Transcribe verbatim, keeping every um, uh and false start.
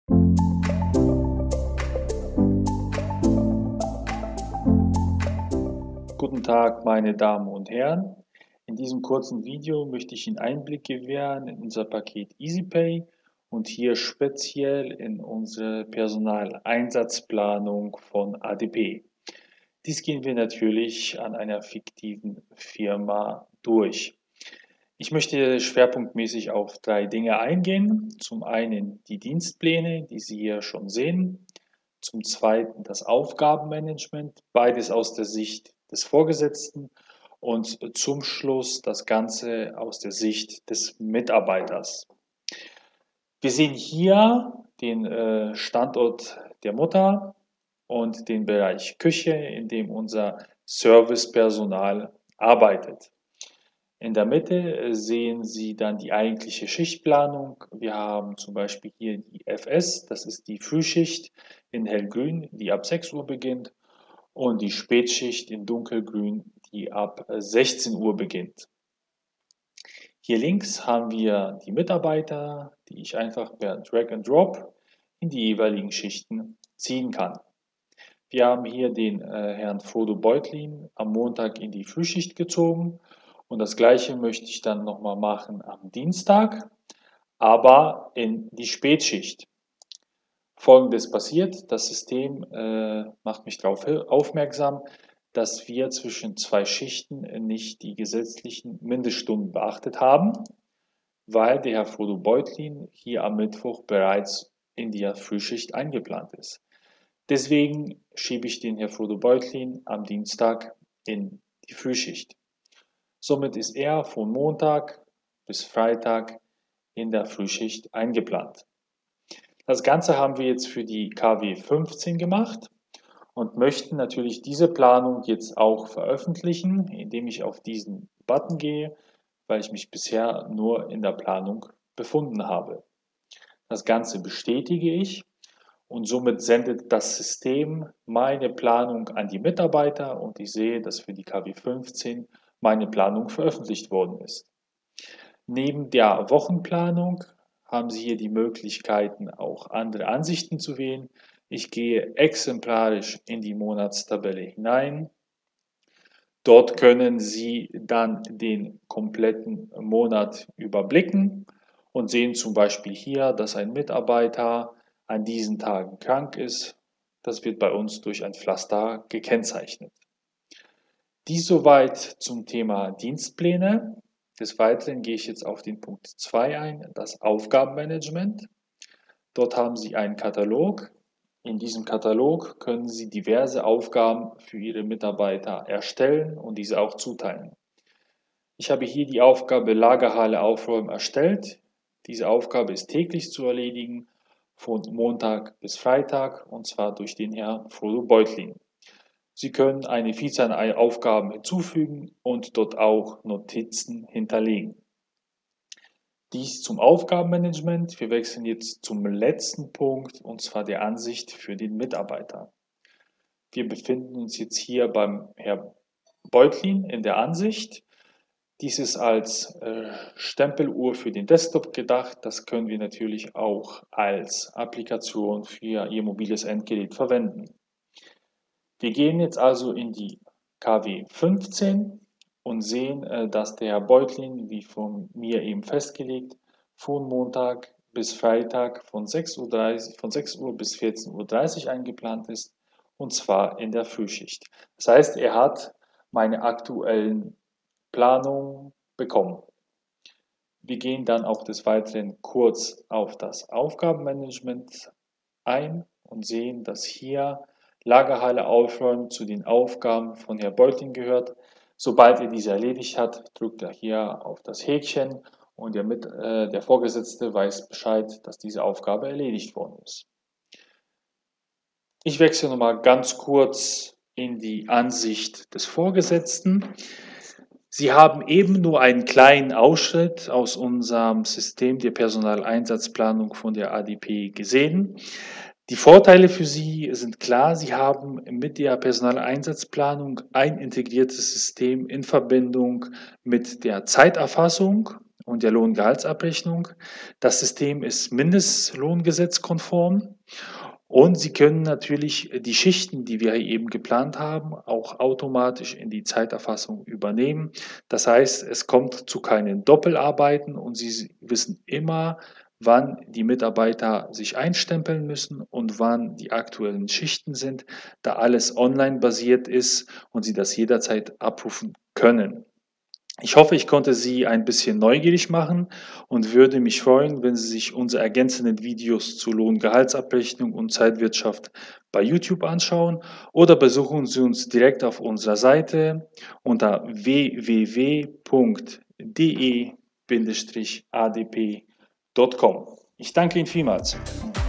Guten Tag, meine Damen und Herren. In diesem kurzen Video möchte ich Ihnen Einblick gewähren in unser Paket EasyPay und hier speziell in unsere Personaleinsatzplanung von A D P. Dies gehen wir natürlich an einer fiktiven Firma durch. Ich möchte schwerpunktmäßig auf drei Dinge eingehen. Zum einen die Dienstpläne, die Sie hier schon sehen. Zum zweiten das Aufgabenmanagement, beides aus der Sicht des Vorgesetzten und zum Schluss das Ganze aus der Sicht des Mitarbeiters. Wir sehen hier den äh, Standort der Mutter und den Bereich Küche, in dem unser Servicepersonal arbeitet. In der Mitte sehen Sie dann die eigentliche Schichtplanung. Wir haben zum Beispiel hier die F S, das ist die Frühschicht in hellgrün, die ab sechs Uhr beginnt, und die Spätschicht in dunkelgrün, die ab sechzehn Uhr beginnt. Hier links haben wir die Mitarbeiter, die ich einfach per Drag and Drop in die jeweiligen Schichten ziehen kann. Wir haben hier den äh, Herrn Frodo Beutlin am Montag in die Frühschicht gezogen. Und das Gleiche möchte ich dann nochmal machen am Dienstag, aber in die Spätschicht. Folgendes passiert: Das System äh, macht mich darauf aufmerksam, dass wir zwischen zwei Schichten nicht die gesetzlichen Mindeststunden beachtet haben, weil der Herr Frodo Beutlin hier am Mittwoch bereits in die Frühschicht eingeplant ist. Deswegen schiebe ich den Herr Frodo Beutlin am Dienstag in die Frühschicht. Somit ist er von Montag bis Freitag in der Frühschicht eingeplant. Das Ganze haben wir jetzt für die K W fünfzehn gemacht und möchten natürlich diese Planung jetzt auch veröffentlichen, indem ich auf diesen Button gehe, weil ich mich bisher nur in der Planung befunden habe. Das Ganze bestätige ich und somit sendet das System meine Planung an die Mitarbeiter und ich sehe, dass für die K W fünfzehn meine Planung veröffentlicht worden ist. Neben der Wochenplanung haben Sie hier die Möglichkeiten, auch andere Ansichten zu wählen. Ich gehe exemplarisch in die Monatstabelle hinein. Dort können Sie dann den kompletten Monat überblicken und sehen zum Beispiel hier, dass ein Mitarbeiter an diesen Tagen krank ist. Das wird bei uns durch ein Pflaster gekennzeichnet. Dies soweit zum Thema Dienstpläne. Des Weiteren gehe ich jetzt auf den Punkt zwei ein, das Aufgabenmanagement. Dort haben Sie einen Katalog. In diesem Katalog können Sie diverse Aufgaben für Ihre Mitarbeiter erstellen und diese auch zuteilen. Ich habe hier die Aufgabe Lagerhalle aufräumen erstellt. Diese Aufgabe ist täglich zu erledigen, von Montag bis Freitag, und zwar durch den Herrn Frodo Beutlin. Sie können eine Vielzahl an Aufgaben hinzufügen und dort auch Notizen hinterlegen. Dies zum Aufgabenmanagement. Wir wechseln jetzt zum letzten Punkt, und zwar der Ansicht für den Mitarbeiter. Wir befinden uns jetzt hier beim Herrn Beutlin in der Ansicht. Dies ist als äh, Stempeluhr für den Desktop gedacht. Das können wir natürlich auch als Applikation für Ihr mobiles Endgerät verwenden. Wir gehen jetzt also in die K W fünfzehn und sehen, äh, dass der Herr Beutlin, wie von mir eben festgelegt, von Montag bis Freitag von sechs Uhr dreißig, von sechs Uhr bis vierzehn Uhr dreißig eingeplant ist, und zwar in der Frühschicht. Das heißt, er hat meine aktuellen Planungen bekommen. Wir gehen dann auch des Weiteren kurz auf das Aufgabenmanagement ein und sehen, dass hier Lagerhalle aufräumen zu den Aufgaben von Herrn Beutlin gehört. Sobald er diese erledigt hat, drückt er hier auf das Häkchen und der, mit, äh, der Vorgesetzte weiß Bescheid, dass diese Aufgabe erledigt worden ist. Ich wechsle nochmal ganz kurz in die Ansicht des Vorgesetzten. Sie haben eben nur einen kleinen Ausschnitt aus unserem System der Personaleinsatzplanung von der A D P gesehen. Die Vorteile für Sie sind klar. Sie haben mit der Personaleinsatzplanung ein integriertes System in Verbindung mit der Zeiterfassung und der Lohngehaltsabrechnung. Das System ist mindestlohngesetzkonform und Sie können natürlich die Schichten, die wir eben geplant haben, auch automatisch in die Zeiterfassung übernehmen. Das heißt, es kommt zu keinen Doppelarbeiten und Sie wissen immer, wann die Mitarbeiter sich einstempeln müssen und wann die aktuellen Schichten sind, da alles online basiert ist und Sie das jederzeit abrufen können. Ich hoffe, ich konnte Sie ein bisschen neugierig machen und würde mich freuen, wenn Sie sich unsere ergänzenden Videos zu Lohngehaltsabrechnung und Zeitwirtschaft bei YouTube anschauen oder besuchen Sie uns direkt auf unserer Seite unter w w w punkt d e Bindestrich a d p punkt com. Ich danke Ihnen vielmals.